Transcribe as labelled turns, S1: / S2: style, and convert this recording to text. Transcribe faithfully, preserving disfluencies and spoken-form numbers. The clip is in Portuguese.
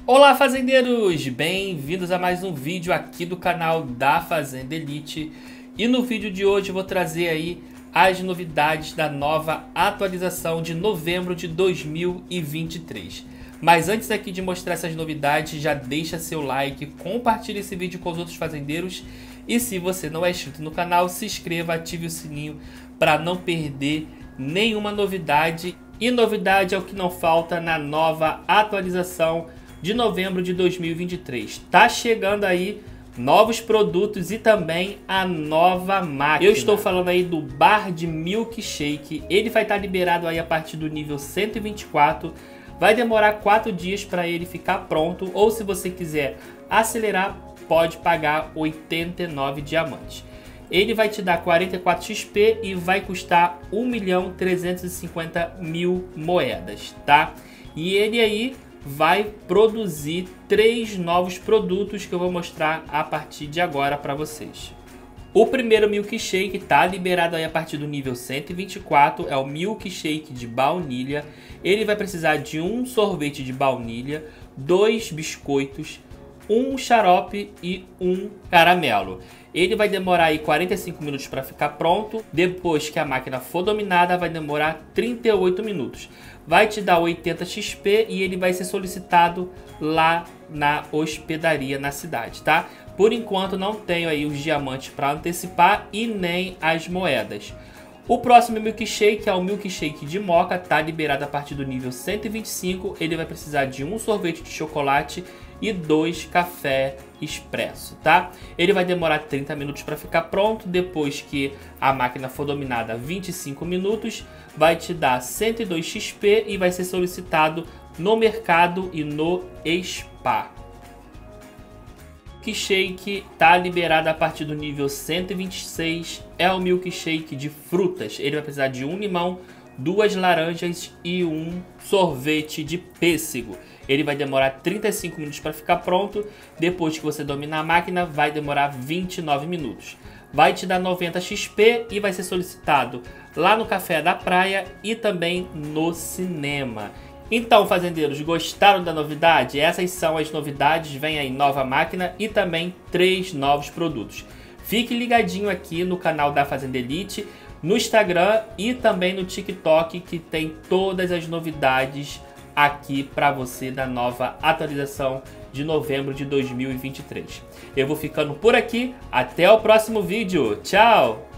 S1: Olá fazendeiros, bem-vindos a mais um vídeo aqui do canal da Fazenda Elite. E no vídeo de hoje eu vou trazer aí as novidades da nova atualização de novembro de dois mil e vinte e três. Mas antes aqui de mostrar essas novidades, já deixa seu like, compartilhe esse vídeo com os outros fazendeiros. E se você não é inscrito no canal, se inscreva, ative o sininho para não perder nenhuma novidade. E novidade é o que não falta na nova atualização de novembro de dois mil e vinte e três. Tá chegando aí novos produtos e também a nova máquina. Eu estou falando aí do bar de milkshake. Ele vai estar liberado aí a partir do nível cento e vinte e quatro. Vai demorar quatro dias para ele ficar pronto. Ou se você quiser acelerar, pode pagar oitenta e nove diamantes. Ele vai te dar quarenta e quatro X P e vai custar um milhão trezentos e cinquenta mil moedas, tá? E ele aí vai produzir três novos produtos que eu vou mostrar a partir de agora para vocês. O primeiro milkshake está liberado aí a partir do nível cento e vinte e quatro, é o milkshake de baunilha. Ele vai precisar de um sorvete de baunilha, dois biscoitos, um xarope e um caramelo. Ele vai demorar aí quarenta e cinco minutos para ficar pronto. Depois que a máquina for dominada, vai demorar trinta e oito minutos. Vai te dar oitenta X P e ele vai ser solicitado lá na hospedaria na cidade, tá? Por enquanto não tenho aí os diamantes para antecipar e nem as moedas. O próximo milkshake é o milkshake de moca, tá liberado a partir do nível cento e vinte e cinco. Ele vai precisar de um sorvete de chocolate e dois café expresso, tá? Ele vai demorar trinta minutos para ficar pronto. Depois que a máquina for dominada, vinte e cinco minutos. Vai te dar cento e dois X P e vai ser solicitado no mercado e no spa. Milkshake tá liberado a partir do nível cento e vinte e seis. É o milkshake de frutas. Ele vai precisar de um limão, duas laranjas e um sorvete de pêssego. Ele vai demorar trinta e cinco minutos para ficar pronto. Depois que você dominar a máquina, vai demorar vinte e nove minutos. Vai te dar noventa X P e vai ser solicitado lá no Café da Praia e também no cinema. Então, fazendeiros, gostaram da novidade? Essas são as novidades, vem aí nova máquina e também três novos produtos. Fique ligadinho aqui no canal da Fazenda Elite, no Instagram e também no TikTok, que tem todas as novidades aqui para você da nova atualização de novembro de dois mil e vinte e três. Eu vou ficando por aqui, até o próximo vídeo, tchau!